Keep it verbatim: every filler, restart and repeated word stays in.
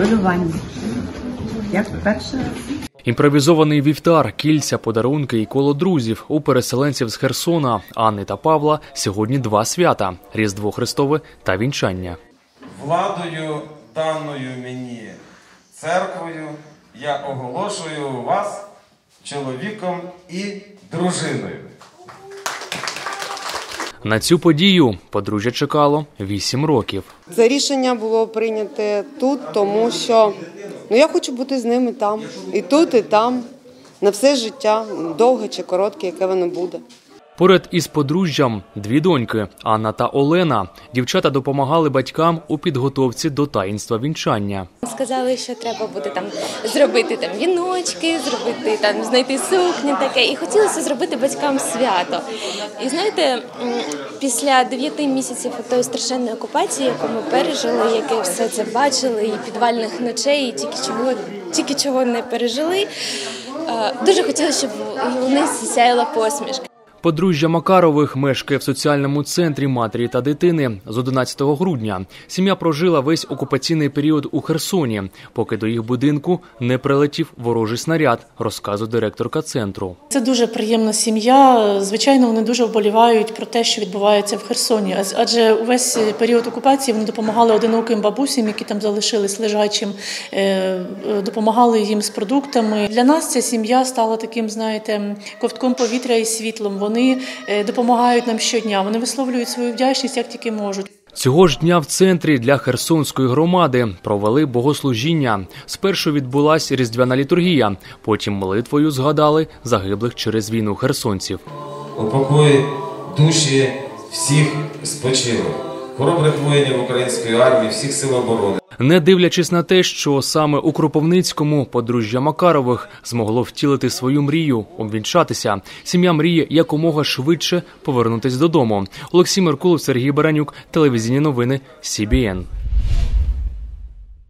хвилювання. Як перший раз. Імпровізований вівтар, кільця, подарунки і коло друзів у переселенців з Херсона, Анни та Павла сьогодні два свята – Різдво Христове та вінчання. Владою, даною мені церквою, я оголошую вас чоловіком і дружиною. На цю подію подружжя чекало вісім років. Це рішення було прийняте тут, тому що ну, я хочу бути з ними там. І тут, і там. На все життя, довге чи коротке, яке воно буде. Поряд із подружжям дві доньки – Анна та Олена. Дівчата допомагали батькам у підготовці до таїнства вінчання. Сказали, що треба буде там зробити там віночки, зробити там знайти сукні таке. І хотілося зробити батькам свято. І знаєте, після дев'яти місяців тої страшенної окупації, яку ми пережили, яке все це бачили, і підвальних ночей, і тільки чого, тільки чого не пережили, дуже хотілося, щоб у них сяяла посмішка. Подружжя Макарових мешкає в соціальному центрі матері та дитини з одинадцятого грудня. Сім'я прожила весь окупаційний період у Херсоні, поки до їх будинку не прилетів ворожий снаряд, розказує директорка центру. Це дуже приємна сім'я. Звичайно, вони дуже вболівають про те, що відбувається в Херсоні. Адже увесь період окупації вони допомагали одиноким бабусям, які там залишились лежачим, допомагали їм з продуктами. Для нас ця сім'я стала таким, знаєте, ковтком повітря і світлом. Вони допомагають нам щодня, вони висловлюють свою вдячність, як тільки можуть. Цього ж дня в центрі для Херсонської громади провели богослужіння. Спершу відбулась різдвяна літургія, потім молитвою згадали загиблих через війну херсонців. Упокой душі всіх спочилих, хоробрих воїнів української армії, всіх сил оборони. Не дивлячись на те, що саме у Кропивницькому подружжя Макарових змогло втілити свою мрію – обвінчатися, сім'я мріє якомога швидше повернутися додому. Олексій Меркулов, Сергій Баранюк, телевізійні новини Сі Бі Ен.